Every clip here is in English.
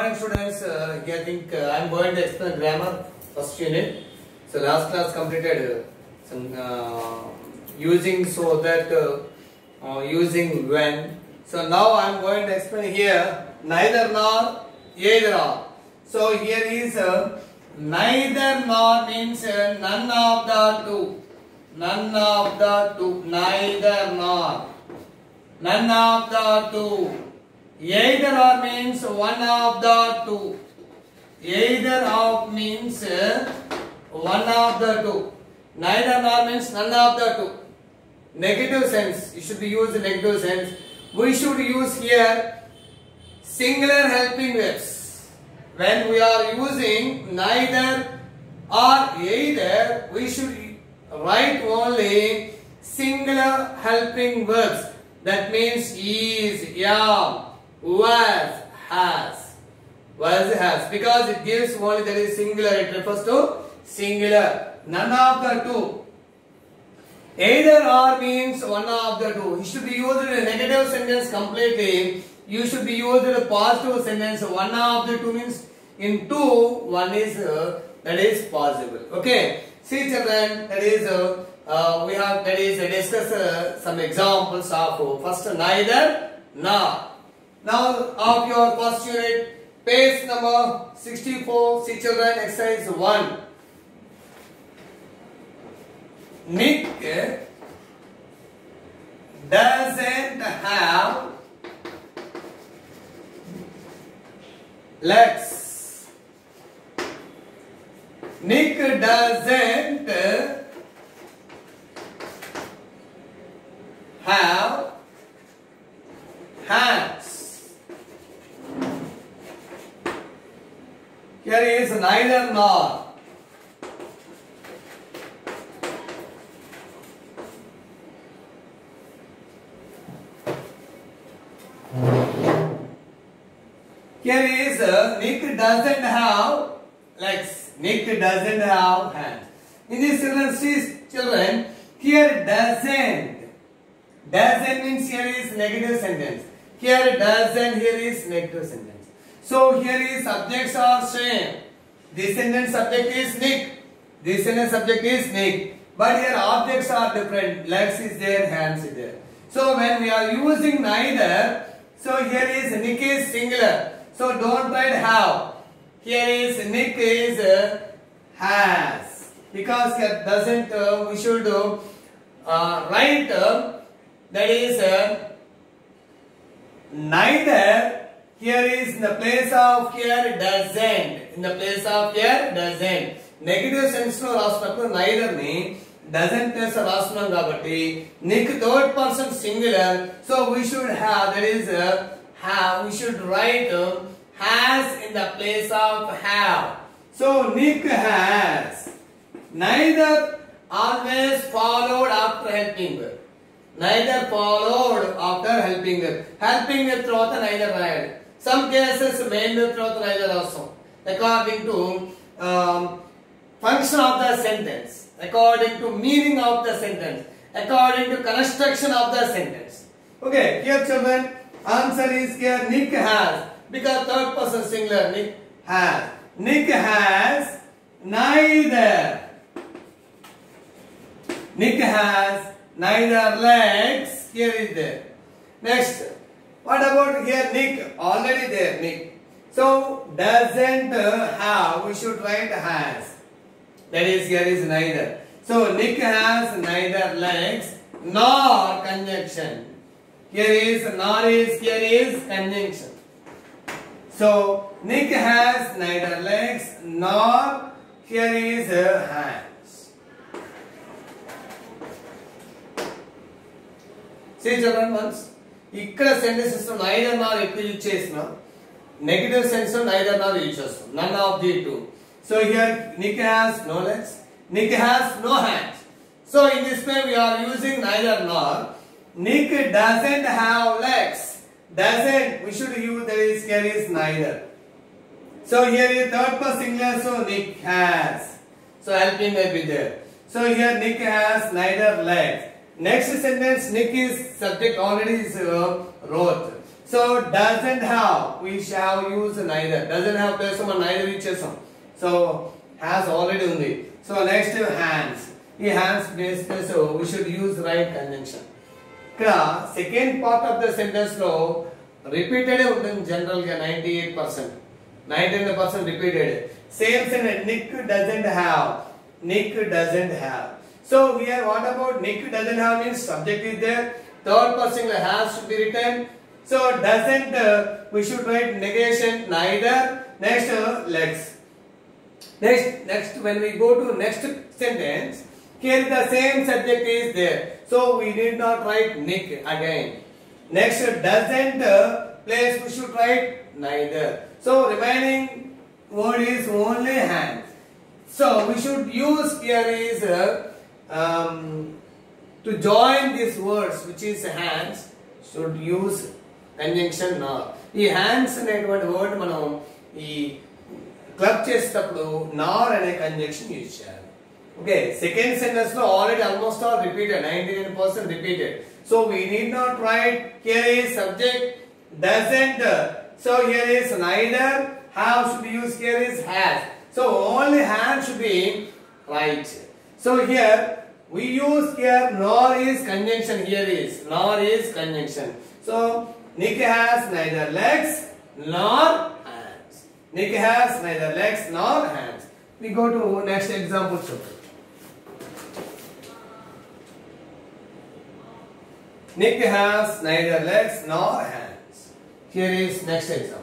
morning, students. Here I think I am going to explain grammar first unit. So last class completed some using so that using when. So now I am going to explain here neither nor, either or. So here is neither nor means none of the two. None of the two. Neither nor. None of the two. Either or means one of the two. Either of means one of the two. Neither nor means none of the two. Negative sense. You should be used in negative sense. We should use here singular helping verbs. When we are using neither or either, we should write only singular helping verbs. That means is, am, was, has. Was, has. Because it gives only that is singular. It refers to singular. None of the two. Either or means one of the two. You should be used in a negative sentence completely. You should be used in a positive sentence. One of the two means in two, one is that is possible. Okay. See children, that is we have that is discuss some examples of first neither nor. Now of your first unit, page number 64. See children, exercise 1. Nick doesn't have legs. Nick doesn't have hands. Here is neither nor. Here is Nick doesn't have legs. Nick doesn't have hands. In this children, here doesn't. Doesn't means here is negative sentence. Here doesn't, here is negative sentence. So here is subjects are same. This sentence subject is Nick. This sentence subject is Nick. But here objects are different. Legs is there, hands is there. So when we are using neither, so here is Nick is singular. So don't write have. Here is Nick is has. Because here doesn't, we should write that is neither. Here is in the place of here doesn't. In the place of here doesn't. Negative sense lo rastunnapu neither ni doesn't place rastunam kabatti Nick third person singular. So we should have that is have. We should write has in the place of have. So Nick has. Neither always followed after helping verb. Neither followed after helping verb. Helping verb తర్వాత neither రాయాలి. Some cases main verb తర్వాత neither రాస్తాం. According to function of the sentence. According to meaning of the sentence. According to construction of the sentence. Okay, here children, answer is here Nick has. Because third person singular, Nick has. Nick has neither. Nick has neither legs. Here is there. Next. What about here Nick? Already there, Nick. So, doesn't have. We should write has. That is, here is neither. So, Nick has neither legs nor conjunction. Here is nor is, here is conjunction. So, Nick has neither legs nor here is hands. See children once. ఇక్కడ sentences neither nor ఎక్కువ use చేసిన negative sense neither nor use చేస్తాం. None of the two. So here Nick has no legs. Nick has no hands. So in this way we are using neither nor. Nick doesn't have legs. Doesn't. We should use that is here is neither. So here is third person singular. So Nick has. So helping will be there. So here Nick has neither legs. Next sentence, Nick is subject already is wrote. So doesn't have, we shall use neither. Doesn't have place of neither ichesam. So has already undi. So next hands. Ee hands base so we should use right conjunction. Ikkada second part of the sentence lo repeated untundi general ga 98%. 99% repeated. Same sentence. Nick doesn't have. Nick doesn't have. So here what about Nick doesn't have means subject is there. Third person has should be written. So doesn't we should write negation neither. Next legs. Next when we go to next sentence, here the same subject is there. So we need not write Nick again. Next doesn't place we should write neither. So remaining word is only hands. So we should use here is to join these words which is hands should use conjunction nor. ఈ hands అనేటువంటి word మనం ఈ club చేసేటప్పుడు nor అనే conjunction use చేయాలి. Okay second sentence లో already almost all repeated 99% repeated. So we need not write here is subject doesn't. So here is neither. Have should be used here is has. So only hand should be right. So here we use here nor is conjunction. Here is nor is conjunction. So Nick has neither legs nor hands. Nick has neither legs nor hands. We go to next example. Nick has neither legs nor hands. Here is next example.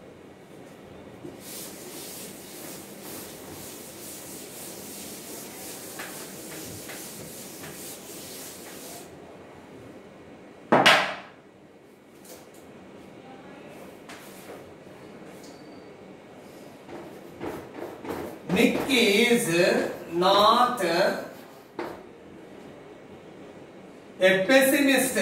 Nick is not a pessimist.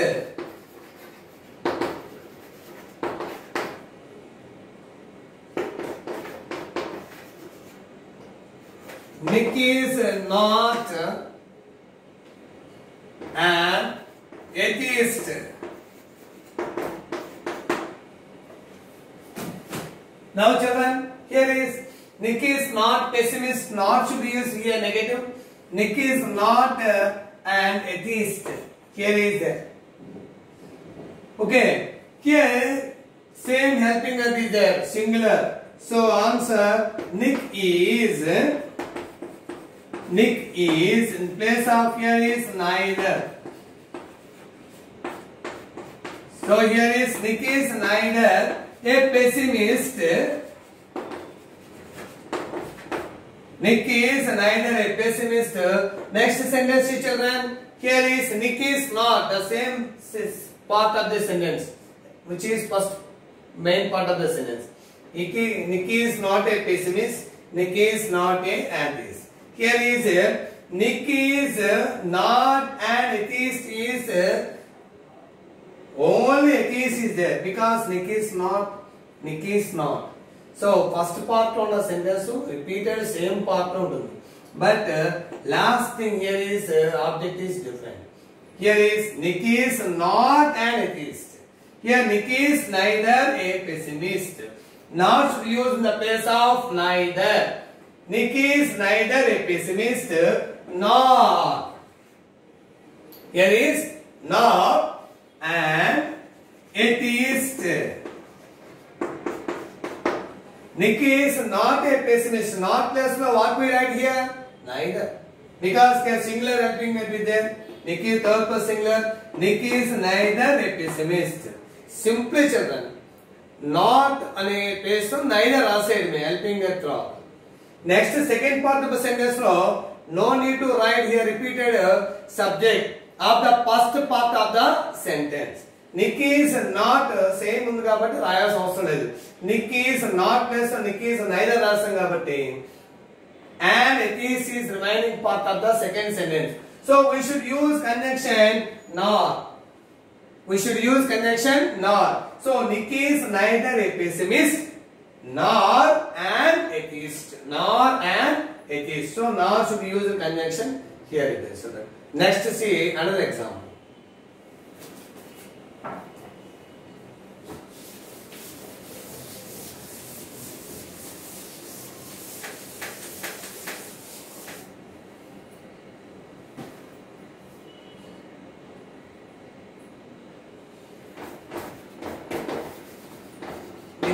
Nick is not an atheist. Now children, here is Nick is not pessimist. Not should be used here negative. Nick is not an atheist. Here is okay. Here same helping verb is there singular. So answer Nick is in place of here is neither. So here is Nick is neither a pessimist. Nick is neither a pessimist. Next sentence, children. Here is Nick is not the same part of the sentence, which is first main part of the sentence. Nick is not a pessimist. Nick is not a atheist. Here is Nick is not an atheist. Is only atheist is there because Nick is not. Nick is not. So first part on the sentence repeated same part ఉంటుంది. But last thing here is object is different. Here is Nick is not an atheist. Here Nick is neither a pessimist. Not should use in the place of neither. Nick is neither a pessimist nor. Here is nor an atheist. Nick is not a pessimist. Not plus what we write here? Neither. Because here singular helping will be there. Nick is third person singular. Nick is neither a pessimist. Simply children. Not ane place neither aside me helping that throw. Next second part of the sentence flow. No need to write here repeated subject of the first part of the sentence. Nick is not same ఉంది కాబట్టి రాయాల్సిన అవసరం లేదు. Nick is not plus Nick is neither రాసాం కాబట్టి and atheist is remaining part of the second sentence. So we should use conjunction nor. We should use conjunction nor. So Nick is neither a pessimist nor an atheist. Nor an atheist. So nor should be used conjunction here it is. So next see another example.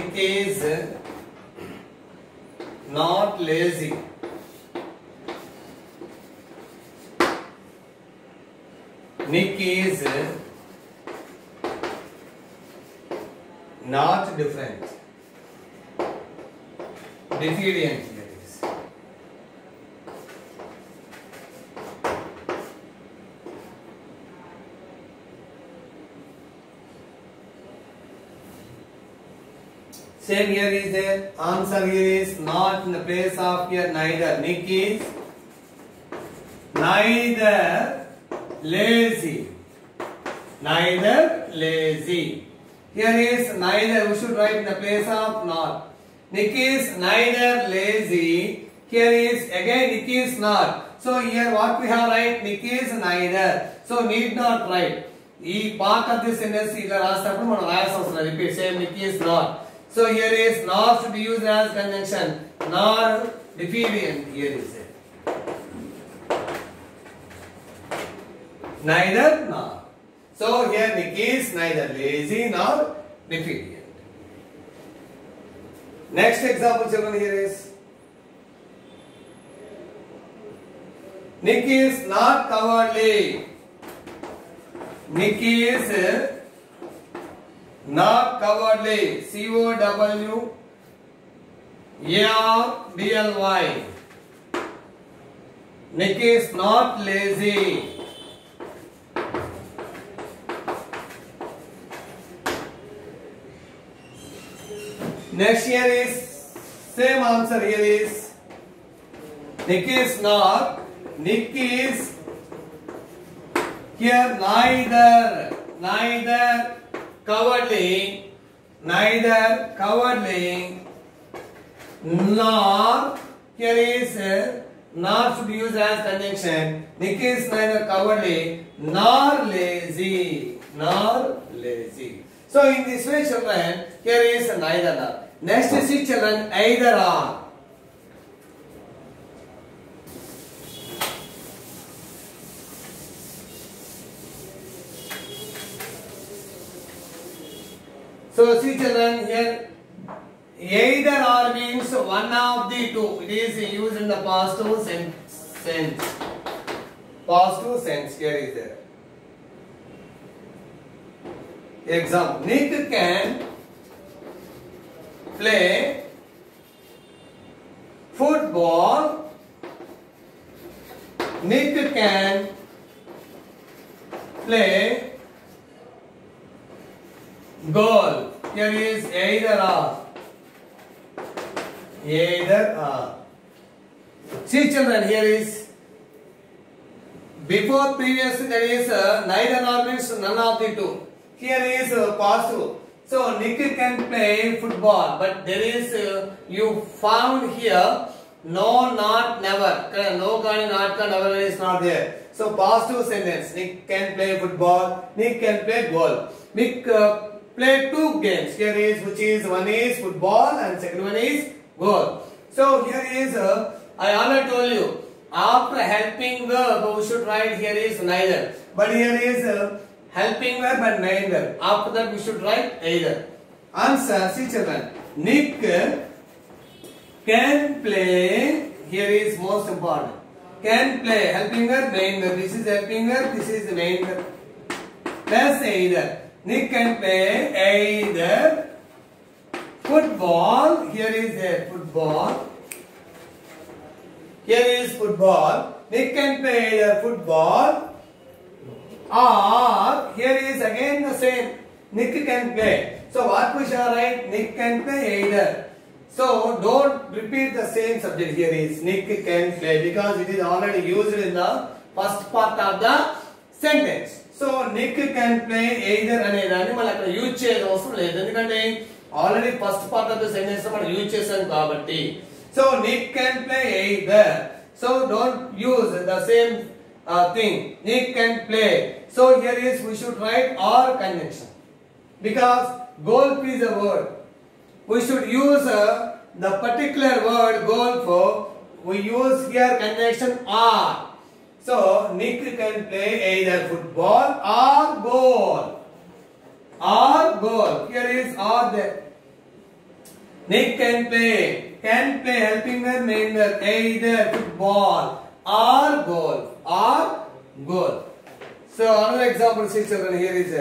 Nick is not lazy. Nick is not different. Deficient here is. Same here is there. Answer here is not in the place of here neither. Nick is neither lazy. Neither lazy. Here is neither. We should write in the place of not. Nick is neither lazy. Here is again Nick is not. So here what we have write? Nick is neither. So need not write. E part of this sentence is repeat. Same Nick is not. So here is not should be used as conjunction. Nor deficient. Here is it. Neither nor. So here Nick is neither lazy nor deficient. Next example children here is Nick is not cowardly. Nick is not cowardly. C-O-W-A-R-D-L-Y. Nick is not lazy. Next here is same answer here is Nick is not. Nick is here neither cowardly nor here is not should be used as conjunction. Nick is neither cowardly nor lazy. So in this way children here is neither nor. Next is see children either or. So see children here either or means one of the two. It is used in the positive sense. Positive sense here is there. Example, Nick can play football. Nick can play golf. Here is either or. See children, here is before previous there is neither nor means none of the two. Here is positive. So Nick can play football, but there is you found here no, not, never. No, not, never is not there. So positive sentence. Nick can play football. Nick can play golf. Nick play two games. Here is which is one is football and second one is golf. So here is I already told you after helping verb we should write here is neither. But here is helping verb and neither. After that we should write either. Answer, see children. Nick can play. Here is most important. Can play. Helping verb, main verb. This is helping verb. This is the main verb. Plus either. Nick can play either football. Here is a football. Here is football. Nick can play either football. Or here is again the same. Nick can play. So what we shall write? Nick can play either. So don't repeat the same subject. Here is Nick can play because it is already used in the first part of the sentence. So Nick can play either అనేది మనం use చేయడం అవసరం లేదు ఎందుకంటే already first part of the sentence మనం use చేసాం కాబట్టి. So Nick can play either. So don't use the same thing. Nick can play. So here is we should write or conjunction because golf is a word. We should use the particular word golf. We use here conjunction or. So Nick can play either football or goal. Or goal. Here is or there. Nick can play. Can play helping verb main verb either football or golf. So another example, see children, here is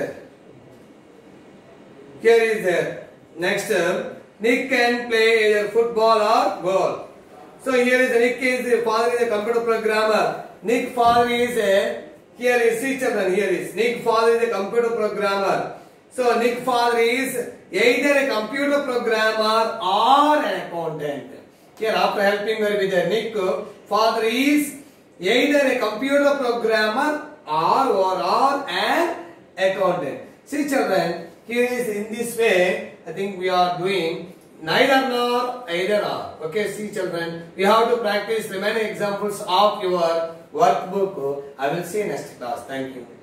there. Next term, Nick can play either football or golf. So here is Nick is the father is a computer programmer. Nick father is see children, here is Nick father is a computer programmer. So Nick father is either a computer programmer or an accountant. Here after helping her with Nick father is either a computer programmer or an accountant. See children, here is in this way, I think we are doing neither nor, either or. Okay, see children, we have to practice remaining examples of your workbook. I will see you next class. Thank you.